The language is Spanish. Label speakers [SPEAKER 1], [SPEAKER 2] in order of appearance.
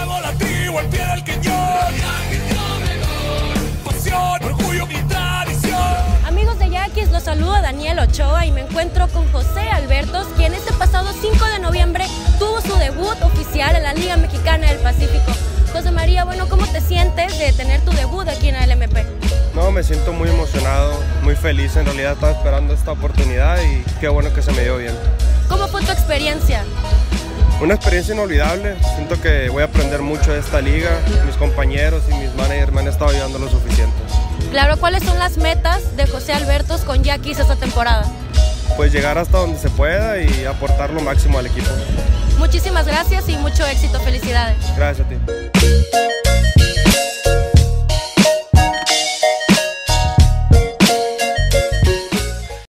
[SPEAKER 1] Hago la tribu al pie del cañón. Pasión, orgullo y tradición.
[SPEAKER 2] Amigos de Yaquis, los saluda Daniel Ochoa y me encuentro con José Albertos, quien este pasado 5 de noviembre tuvo su debut oficial en la Liga Mexicana del Pacífico. José María, bueno, ¿cómo te sientes de tener tu debut aquí en la LMP?
[SPEAKER 3] No, me siento muy emocionado, muy feliz. En realidad estaba esperando esta oportunidad y qué bueno que se me dio bien.
[SPEAKER 2] ¿Cómo fue tu experiencia?
[SPEAKER 3] Una experiencia inolvidable. Siento que voy a aprender mucho de esta liga. Mis compañeros y mis managers me han estado ayudando lo suficiente.
[SPEAKER 2] Claro, ¿cuáles son las metas de José Albertos con Yaquis esta temporada?
[SPEAKER 3] Pues llegar hasta donde se pueda y aportar lo máximo al equipo.
[SPEAKER 2] Muchísimas gracias y mucho éxito. Felicidades.
[SPEAKER 3] Gracias a ti.